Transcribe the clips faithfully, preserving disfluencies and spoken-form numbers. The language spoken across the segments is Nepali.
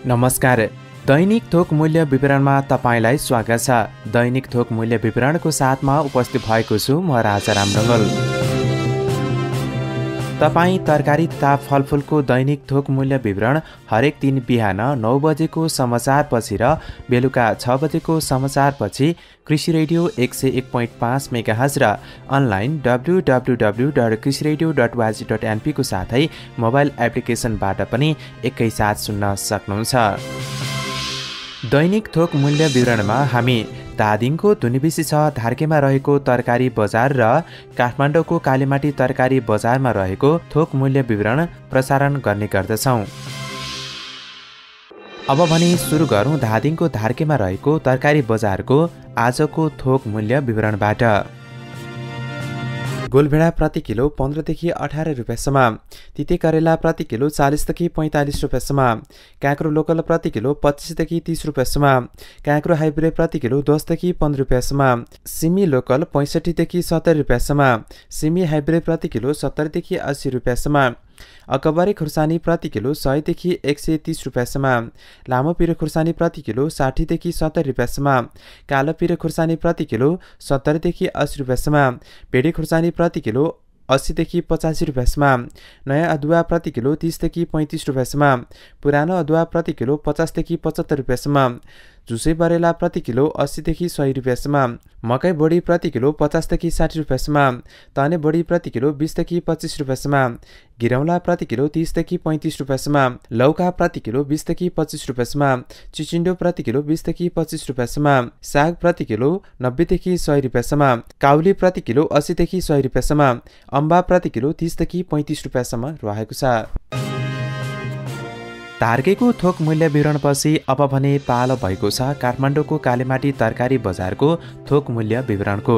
नमस्कार। दैनिक थोक मूल्य विवरणमा तपाईलाई स्वागत छ। दैनिक थोक मूल्य विवरणको साथमा उपस्थित भएको छु म राजाराम ढङ्गल। तपाई तरकारी तथा फलफुलको दैनिक थोक मूल्य विवरण हरेक दिन बिहान नौ बजेको समाचारपछि र बेलुका छ बजेको समाचारपछि कृषि रेडियो एक सय एक पोइन्ट पाँच मेगाहर्ज र online W W W dot Krishi radio dot वाजी डट एनपी को साथै मोबाइल एप्लिकेसनबाट पनि एकैसाथ सुन्न सक्नुहुन्छ। दैनिक थोक मूल्य विवरणमा हामी धादिङको धुनिबिसी छ धार्केमा रहेको तरकारी बजार र काठमाडौँको कालीमाटी तरकारी बजारमा रहेको थोक मूल्य विवरण प्रसारण गर्ने गर्दछौँ। अब भने सुरु गरौँ धादिङको धार्केमा रहेको तरकारी बजारको आजको थोक मूल्य विवरणबाट। गोलभेडा प्रति किलो पन्ध्रदेखि अठार रुपियाँसम्म, तिते करेला प्रति किलो चालिसदेखि पैँतालिस रुपियाँसम्म, काँक्रो लोकल प्रति किलो पच्चिसदेखि तीस रुपियाँसम्म, काँक्रो हाइब्रिड प्रति किलो दसदेखि पन्ध्र रुपियाँसम्म, सिमी लोकल पैँसठीदेखि सत्तरी रुपियाँसम्म, सिमी हाइब्रिड प्रति किलो सत्तरीदेखि अस्सी रुपियाँसम्म, अकबरी खुर्सानी प्रति किलो सयदेखि एक सय तीस रुपियाँसम्म, लामो पिरो खुर्सानी प्रति किलो साठीदेखि सत्तरी रुपियाँसम्म, कालो पिरो खुर्सानी प्रति किलो सत्तरीदेखि अस्सी रुपियाँसम्म, भेडी खुर्सानी प्रति किलो अस्सीदेखि पचासी रुपियाँसम्म, नयाँ अदुवा प्रति किलो तीसदेखि पैँतिस रुपियाँसम्म, पुरानो अदुवा प्रति किलो पचासदेखि पचहत्तर रुपियाँसम्म, झुसे बरेला प्रति किलो अस्सीदेखि सय रुपियाँसम्म, मकै बोडी प्रति किलो पचासदेखि साठी रुपियाँसम्म, तने बोडी प्रति किलो बिसदेखि पच्चिस रुपियाँसम्म, गिरौला प्रति किलो तीसदेखि पैँतिस रुपियाँसम्म, लौका प्रति किलो बिसदेखि पच्चिस रुपियाँसम्म, चिचिन्डो प्रति किलो बिसदेखि पच्चिस रुपियाँसम्म, साग प्रति किलो नब्बेदेखि सय रुपियाँसम्म, काउली प्रति किलो अस्सीदेखि सय रुपियाँसम्म, अम्बा प्रति किलो तीसदेखि पैँतिस रुपियाँसम्म रहेको छ। धार्केको थोक मूल्य विवरणपछि अब भने पालो भएको छ काठमाडौँको कालीमाटी तरकारी बजारको थोक मूल्य विवरणको।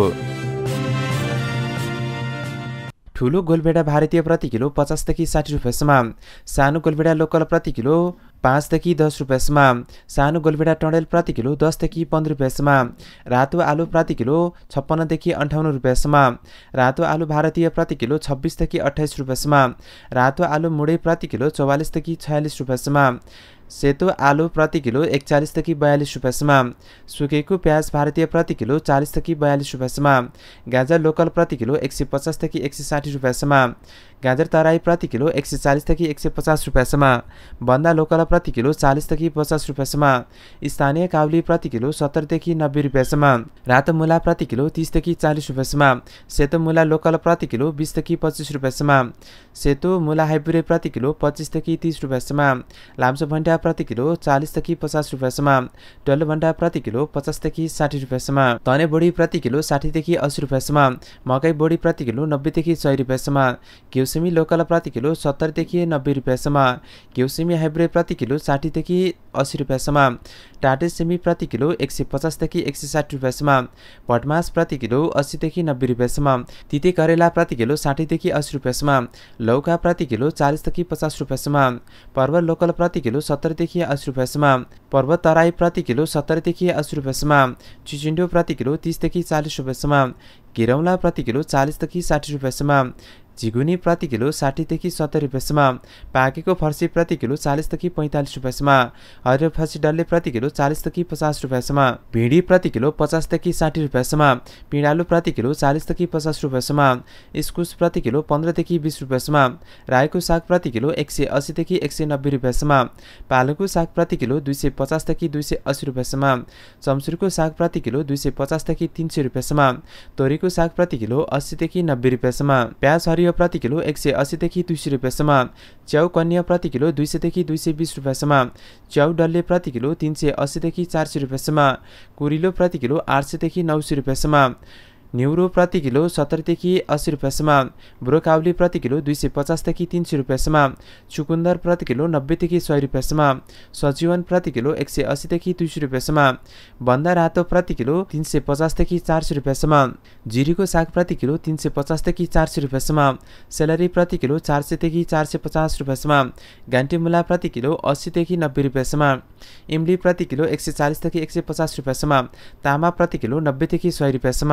ठुलो गोलभेडा भारतीय प्रति किलो पचासदेखि साठी रुपियाँसम्म, सानो गोलभेडा लोकल प्रति किलो पाँचदेखि दस रुपियाँसम्म, सानो गोलभेडा टँडेल प्रति किलो दसदेखि पन्ध्र रुपियाँसम्म, रातो आलु प्रति किलो छप्पन्नदेखि अन्ठाउन्न रुपियाँसम्म, रातो आलु भारतीय प्रति किलो छब्बिसदेखि अठाइस रुपियाँसम्म, रातो आलु मुडे प्रति किलो चौवालिसदेखि छयालिस रुपियाँसम्म, सेतो आलु प्रति किलो एकचालिसदेखि बयालिस रुपियाँसम्म, सुकेको प्याज भारतीय प्रति किलो चालिसदेखि बयालिस रुपियाँसम्म, गाजर लोकल प्रति किलो एक सय पचासदेखि एक सय साठी रुपियाँसम्म, गाजर तराई प्रति किलो एक सय चालिसदेखि एक सय पचास रुपियाँसम्म, बन्दा लोकल प्रति किलो चालिसदेखि पचास रुपियाँसम्म, स्थानीय काउली प्रति किलो सत्तरदेखि नब्बे रुपियाँसम्म, रातो मुला प्रति किलो तीसदेखि चालिस रुपियाँसम्म, सेतो मुला लोकल प्रति किलो बिसदेखि पच्चिस रुपियाँसम्म, सेतो मुला हाइब्रिड प्रति किलो पच्चिसदेखि तीस रुपियाँसम्म, लाम्चो भण्डा प्रति किलो चालिसदेखि पचास रुपियाँसम्म, डल्लो भण्डा प्रति किलो पचासदेखि साठी रुपियाँसम्म, तने बोडी प्रति किलो साठीदेखि अस्सी रुपियाँसम्म, मकै बोडी प्रति किलो नब्बेदेखि सय रुपियाँसम्म, घिउसिमी लोकल प्रति किलो सत्तरदेखि नब्बे रुपियाँसम्म, घिउसिमी हाइब्रिड प्रति किलो साठीदेखि अस्सी रुपियाँसम्म, टाटे सिमी प्रति किलो एक सय पचासदेखि एक सय साठी रुपियाँसम्म, भटमास प्रति किलो अस्सीदेखि नब्बे रुपियाँसम्म, तिते करेला प्रति किलो साठीदेखि अस्सी रुपियाँसम्म, लौका प्रति किलो चालिसदेखि पचास रुपियाँसम्म, परवल लोकल प्रति किलो सत्तरदेखि अस्सी रुपियाँसम्म, पर्वत तराई प्रति किलो सत्तरदेखि अस्सी रुपियाँसम्म, चिचिन्डो प्रति किलो तीसदेखि चालिस रुपियाँसम्म, गिरौला प्रति किलो चालिसदेखि साठी रुपियाँसम्म, झिगुनी प्रति किलो साठीदेखि सत्तरी रुपियाँसम्म, पाकेको फर्सी प्रति किलो चालिसदेखि पैँतालिस रुपियाँसम्म, हरियो फर्सी डल्ले प्रति किलो चालिसदेखि पचास रुपियाँसम्म, भिडी प्रति किलो पचासदेखि साठी रुपियाँसम्म, पिँडालु प्रति किलो चालिसदेखि पचास रुपियाँसम्म, इस्कुस प्रति किलो पन्ध्रदेखि बिस रुपियाँसम्म, रायोको साग प्रति किलो एक सय अस्सीदेखि एक सय नब्बे रुपियाँसम्म, पालकको साग प्रति किलो दुई सय पचासदेखि दुई सय अस्सी रुपियाँसम्म, चम्सुरको साग प्रति किलो दुई सय पचासदेखि तीन सय रुपियाँसम्म, तोरीको साग प्रति किलो अस्सीदेखि नब्बे रुपियाँसम्म, प्याज हरियो प्रति किलो एक सय अस्सीदेखि दुई सय रुपियाँसम्म, च्याउ कन्या प्रति किलो दुई सयदेखि दुई सय बिस रुपियाँसम्म, च्याउ डल्ले प्रति किलो तीन सय अस्सीदेखि चार सय रुपियाँसम्म, कुरिलो प्रति किलो आठ सयदेखि नौ सय रुपियाँसम्म, न्युरो प्रति किलो सत्तरदेखि अस्सी रुपियाँसम्म, ब्रोकाउली प्रति किलो दुई सय पचासदेखि तीन सय रुपियाँसम्म, चुकुन्दर प्रति किलो नब्बेदेखि सय रुपियाँसम्म, सजीवन प्रति किलो एक सय अस्सीदेखि दुई सय रुपियाँसम्म, बन्दा रातो प्रति किलो तीन सय पचासदेखि चार सय रुपियाँसम्म, जिरीको साग प्रति किलो तीन सय पचासदेखि चार सय रुपियाँसम्म, सेलरी प्रति किलो चार सयदेखि चार सय पचास रुपियाँसम्म, घान्टीमुला प्रति किलो अस्सीदेखि नब्बे रुपियाँसम्म, इमली प्रति किलो एक सय चालिसदेखि एक सय पचास रुपियाँसम्म, तामा प्रति किलो नब्बेदेखि सय रुपियाँसम्म,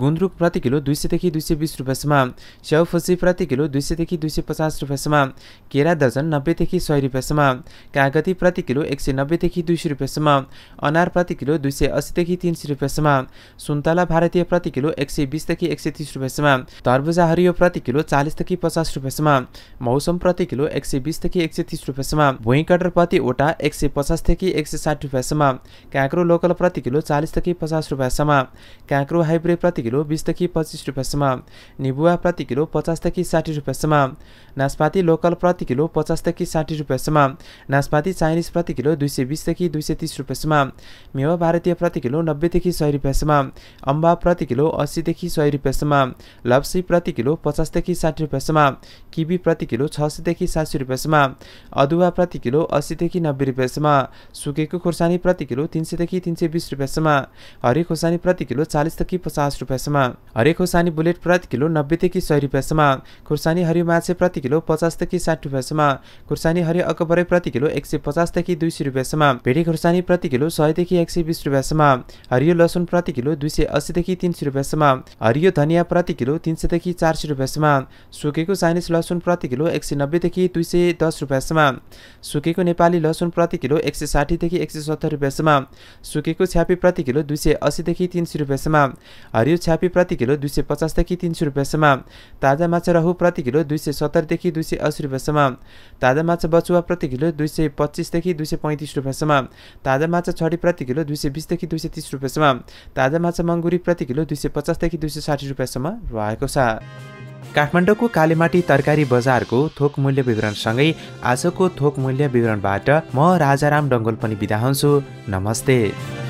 गुन्द्रुक प्रति किलो दुई सयदेखि दुई सय बिस रुपियाँसम्म, स्याउफुसी प्रति किलो दुई सयदेखि दुई सय पचास रुपियाँसम्म, केरा दर्जन नब्बेदेखि सय रुपियाँसम्म, कागती प्रति किलो एक सय नब्बेदेखि दुई सय रुपियाँसम्म, अनार प्रति किलो दुई सय अस्सीदेखि तीन सय रुपियाँसम्म, सुन्तला भारतीय प्रति किलो एक सय बिसदेखि एक सय तीस रुपियाँसम्म, तरबुजा हरियो प्रति किलो चालीसदेखि पचास रुपियाँसम्म, मौसम प्रति किलो एक सय बिसदेखि एक सय तीस रुपियाँसम्म, भुइँ कटर प्रति ओटा एक सय पचासदेखि एक सय साठ रुपियाँसम्म, काँक्रो लोकल प्रति किलो चालीसदेखि पचास रुपियाँसम्म, काँक्रो हाइब्रिड प्रति किलो बिसदेखि पच्चिस रुपियाँसम्म, निबुवा प्रति किलो पचासदेखि साठी रुपियाँसम्म, नास्पाती लोकल प्रति किलो पचासदेखि साठी रुपियाँसम्म, नास्पाती चाइनिज प्रति किलो दुई सय बिसदेखि दुई सय तीस रुपियाँसम्म, मेवा भारतीय प्रति किलो नब्बेदेखि सय रुपियाँसम्म, अम्बा प्रति किलो अस्सीदेखि सय रुपियाँसम्म, लप्सी प्रति किलो पचासदेखि साठी रुपियाँसम्म, किवी प्रति किलो छ सयदेखि सात सय रुपियाँसम्म, अदुवा प्रति किलो अस्सीदेखि नब्बे रुपियाँसम्म, सुकेको खुर्सानी प्रति किलो तीन सयदेखि तीन सय बिस रुपियाँसम्म, हरियो खुर्सानी प्रति किलो चालीसदेखि पचास रुपियाँसम्म, हरियो खुर्सानी बुलेट प्रति किलो नब्बेदेखि सय रुपियाँसम्म, खुर्सानी हरियो माछे प्रति किलो पचासदेखि साठ रुपियाँसम्म, खुर्सानी हरियो अकबरै प्रति किलो एक सय पचासदेखि दुई सय रुपियाँसम्म, भेडी खुर्सानी प्रति किलो सयदेखि एक सय बिस रुपियाँसम्म, हरियो लसुन प्रति किलो दुई सय अस्सीदेखि तीन सय रुपियाँसम्म, हरियो धनिया प्रति किलो तीन सयदेखि चार सय रुपियाँसम्म, सुकेको चाइनिज लसुन प्रति किलो एक सय नब्बेदेखि दुई सय दस रुपियाँसम्म, सुकेको नेपाली लसुन प्रति किलो एक सय साठीदेखि एक सय सत्तर रुपियाँसम्म, सुकेको छ्यापी प्रति किलो दुई सय अस्सीदेखि तीन सय रुपियाँसम्म, हरियो छ्यापी प्रति किलो दुई सय पचासदेखि तीन सय रुपियाँसम्म, ताजा माछा रहु प्रति किलो दुई सय सत्तरदेखि दुई सय अस्सी रुपियाँसम्म, ताजा माछा बचुवा प्रति किलो दुई सय पच्चिसदेखि दुई सय पैँतिस रुपियाँसम्म, ताजा माछा छडी प्रति किलो दुई सय बिसदेखि दुई सय तीस रुपियाँसम्म, ताजा माछा मङ्गुरी प्रति किलो दुई सय पचासदेखि दुई सय साठी रुपियाँसम्म रहेको छ। काठमाडौँको कालीमाटी तरकारी बजारको थोक मूल्य विवरणसँगै आजको थोक मूल्य विवरणबाट म राजाराम डङ्गोल पनि बिदा हुन्छु। नमस्ते।